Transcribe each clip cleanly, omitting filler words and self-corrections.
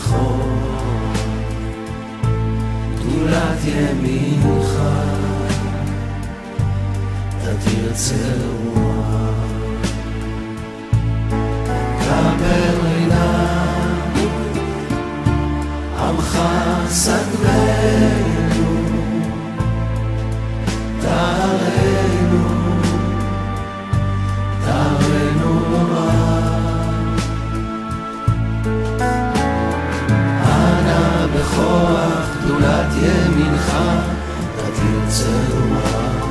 בכור, גדולת ימינך, תתרצה רוח, קבל רינה, עמך סגרנו, תארנו, תארנו אנא בכוח גדולת ימינך, תתרצה רוח,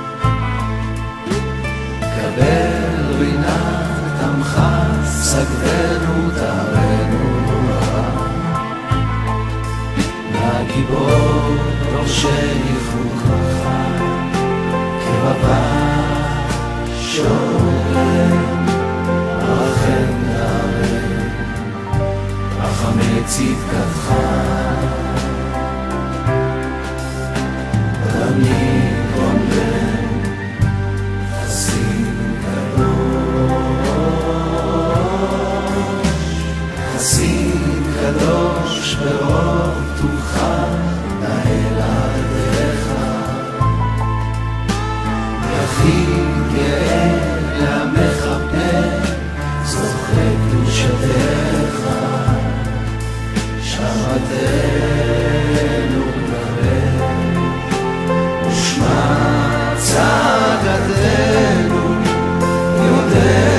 קבל רינת עמך סגרנו, תארנו גיבור דורשני חוקך, כבבא שואל רחם נערם, רחמי צדקתך, רמי גונבן חסין קדוש, חסין קדוש ברוב טובך, נהל עדך, יחיד גאה למחפר, זוכה קדושתך, שבתנו נראה, ושמע צעקתנו, יודע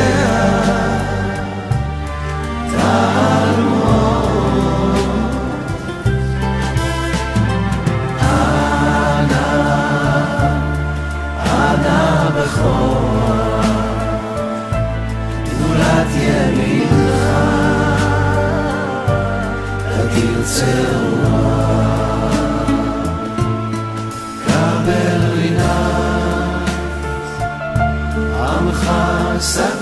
גדולת ימינך, תתרצה רוח, קבל רינת עמך